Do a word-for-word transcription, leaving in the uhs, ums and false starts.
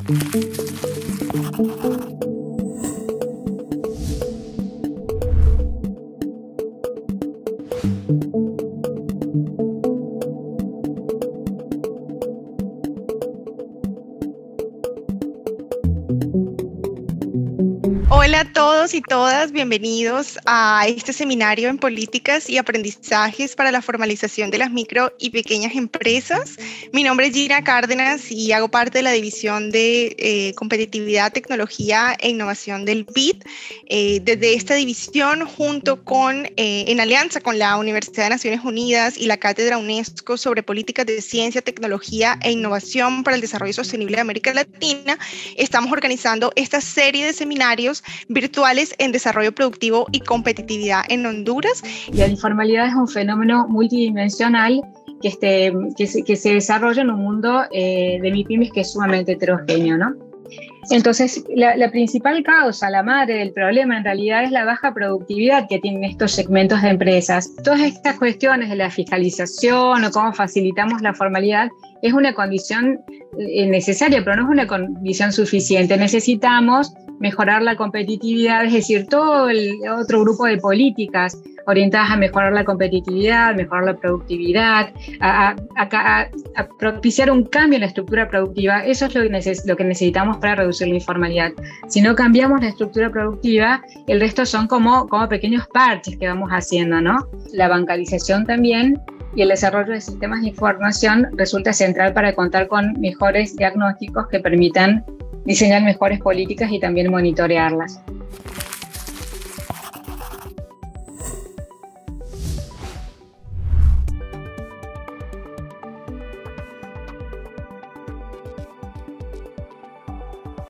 Hola a todos y todas, bienvenidos a este seminario en políticas y aprendizajes para la formalización de las micro y pequeñas empresas. Mi nombre es Gina Cárdenas y hago parte de la división de eh, competitividad, tecnología e innovación del B I D. Eh, desde esta división, junto con, eh, en alianza con la Universidad de Naciones Unidas y la Cátedra UNESCO sobre políticas de ciencia, tecnología e innovación para el desarrollo sostenible de América Latina, estamos organizando esta serie de seminarios virtuales en desarrollo productivo y competitividad en Honduras. La informalidad es un fenómeno multidimensional que, este, que, se, que se desarrolla en un mundo eh, de MIPYMES que es sumamente heterogéneo, ¿no? Entonces, la, la principal causa, la madre del problema, en realidad es la baja productividad que tienen estos segmentos de empresas. Todas estas cuestiones de la fiscalización o cómo facilitamos la formalidad es una condición necesaria, pero no es una condición suficiente. Necesitamos mejorar la competitividad, es decir, todo el otro grupo de políticas orientadas a mejorar la competitividad, mejorar la productividad, a, a, a, a propiciar un cambio en la estructura productiva. Eso es lo que, neces- lo que necesitamos para reducir la informalidad. Si no cambiamos la estructura productiva, el resto son como, como pequeños parches que vamos haciendo, ¿no? La bancarización también y el desarrollo de sistemas de información resulta central para contar con mejores diagnósticos que permitan diseñar mejores políticas y también monitorearlas.